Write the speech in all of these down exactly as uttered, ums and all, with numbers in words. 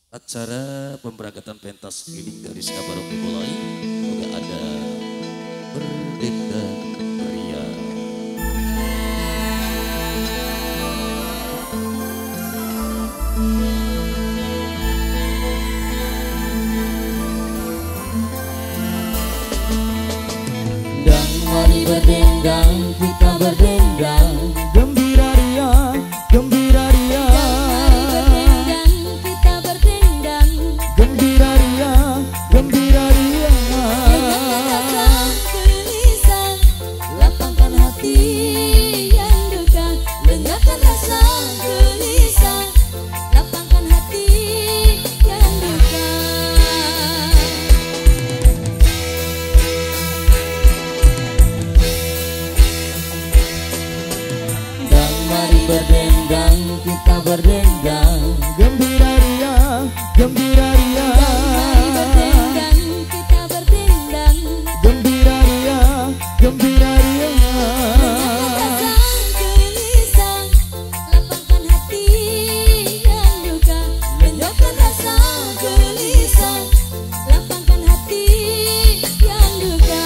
Acara pemberangkatan pentas ini dari Skabarong dimulai. Semoga ada berdendang ria. Dan mari berdendang, kita berdendang, gembira ria, gembira ria. Gembira ria, gembira ria. Gelisah, lapangkan hati yang duka. Lenyapkan rasa gelisah, lapangkan hati yang duka. Dan mari berdendang, kita berdendang, gembira ria, gembira ria. Gembira ria, Rasa gelisah, lapangkan hati yang duka. Lenyapkan rasa gelisah, lapangkan hati yang duka.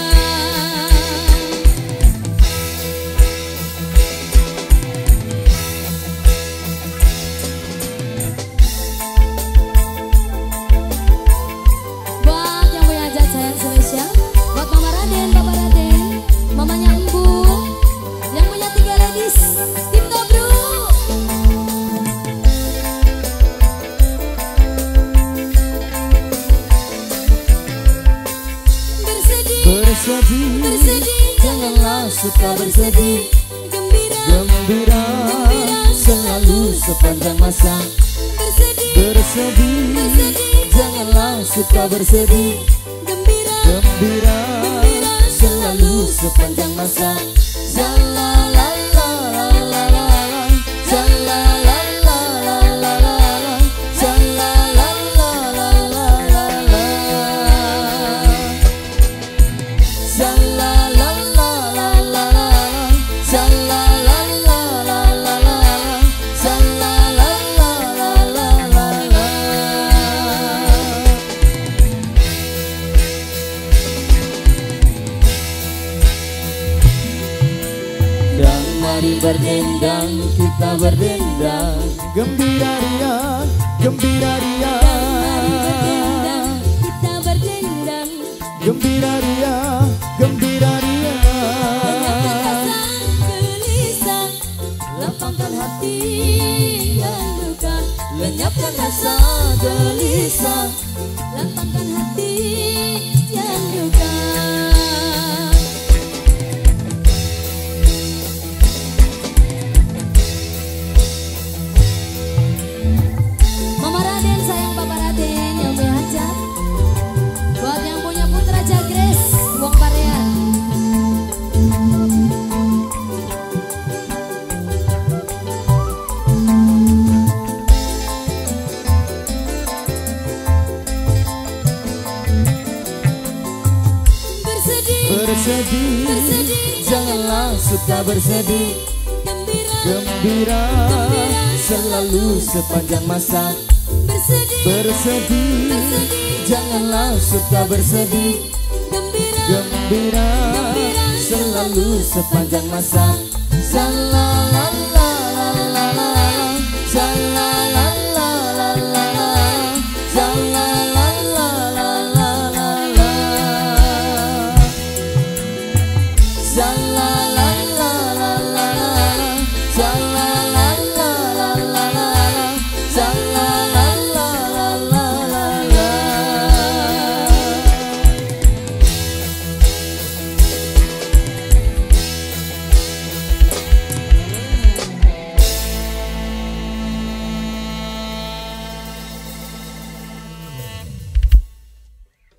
Buat yang punya hajat sayang spesial, buat Mama Raden, Papa Raden, mamanya Embu, yang punya tiga ladies, tim Tobru. Bersedih, bersedih, bersedih, janganlah suka bersedih. gembira, Gembira, selalu sepanjang masa. bersedih, Bersedih, bersedih, janganlah suka bersedih. gembira, Gembira, gembira, selalu sepanjang masa. Shalalalalala, shalalalalala, shalalalalala, shalalalalala, shalalalalala, shalalalalala. Dan mari berdendang, kita berdendang, gembira ria, gembira ria. kita berdendang. Gembira ria, gembira ria. Lenyapkan rasa gelisah, lapangkan hati yang duka. Lenyapkan rasa gelisah, lapangkan hati yang duka. Mama Raden, sayang Papa Raden yang punya hajat. Buat yang punya putra Jagres, Wong Parean. Bersedih, Bersedih, bersedih, janganlah suka bersedih. gembira, Gembira, gembira, selalu sepanjang masa. bersedih, Bersedih, bersedih, janganlah suka bersedih. gembira, Gembira, gembira, selalu sepanjang masa. Shalalalalala, shalalalalala, shalalalalala, shalalalalala.